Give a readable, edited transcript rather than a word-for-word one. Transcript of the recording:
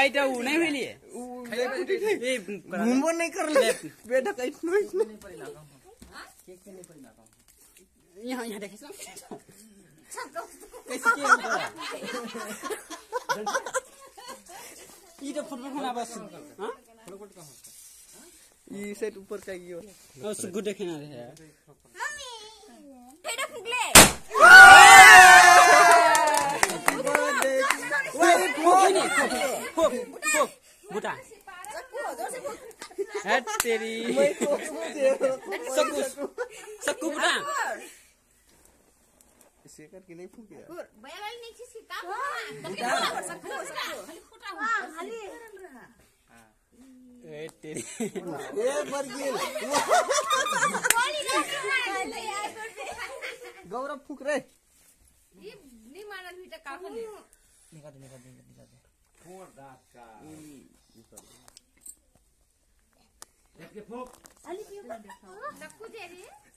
iota उ नहीं भेली घुमबो नहीं कर ले बेटा कहीं नहीं पड़ी ना केक नहीं पड़ी ना यहाँ यहाँ देखे कैसे किया ये तो फुटबॉल खेलना बस हां फुटबॉल कहां ये सेट ऊपर का ये वाला उस गुड खेलना है मम्मी फेड़ा फुगले बुटा है तेरी सक्कू बुटा इसे करके नहीं फूके भैया वाली नहीं चीज की काम सक्कू खाली ए तेरी ए मर गेल गौरव फूक रे ये नहीं मारल भी त काफी निकाल दे फोड़ दांत का एक फूक खाली सक्कू दे रे